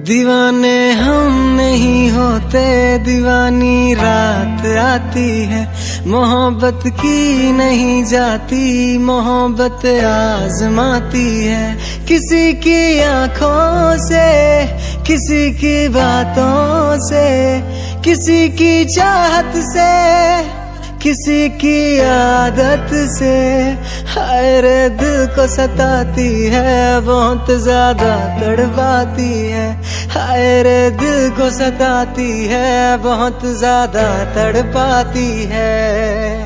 दीवाने हम नहीं होते, दीवानी रात आती है। मोहब्बत की नहीं जाती, मोहब्बत आजमाती है। किसी की आंखों से, किसी की बातों से, किसी की चाहत से, किसी की आदत से। हाय रे दिल को सताती है, बहुत ज्यादा तड़पाती है। हाय रे दिल को सताती है, बहुत ज्यादा तड़पाती है।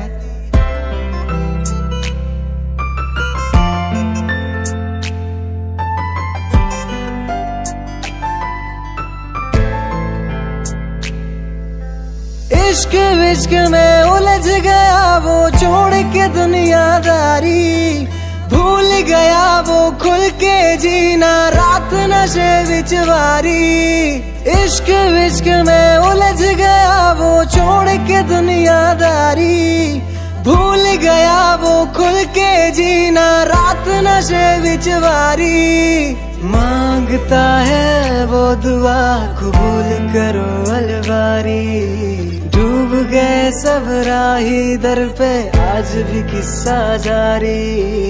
इश्क विश्क में उलझ गया वो, छोड़ के दुनियादारी। भूल गया वो खुल के जीना, रात नशे विच वारी। इश्क विश्क में उलझ गया वो, छोड़ के दुनियादारी। भूल गया वो खुल के जीना, रात नशे विच वारी। मांगता है वो दुआ, कबूल करो अलवारी। डूब गए सब राही दर पे, आज भी किस्सा जारी।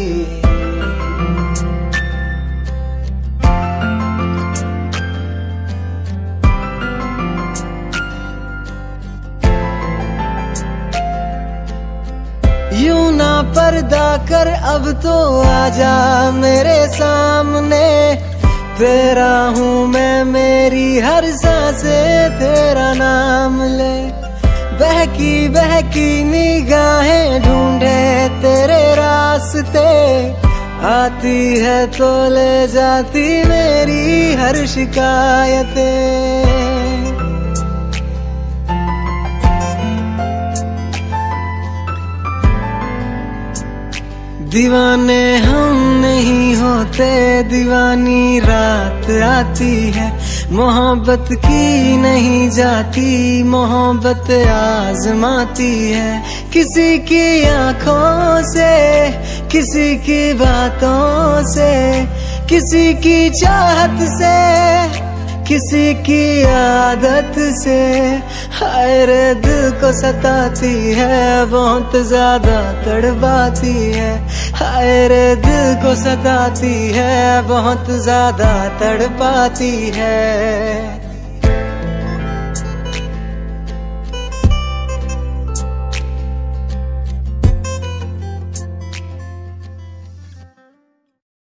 यूं ना पर्दा कर, अब तो आजा मेरे सामने। तेरा हूँ मैं, मेरी हर सांसे तेरा नाम ले। बहकी बहकी निगाहें ढूंढे तेरे रास्ते। आती है तो ले जाती मेरी हर शिकायतें। दीवाने हम नहीं होते, दीवानी रात आती है। मोहब्बत की नहीं जाती, मोहब्बत आजमाती है। किसी की आंखों से, किसी की बातों से, किसी की चाहत से, किसी की आदत से। हाय रे दिल को सताती है, बहुत ज्यादा तड़पाती है। हाय रे दिल को सताती है, बहुत ज्यादा तड़पाती है।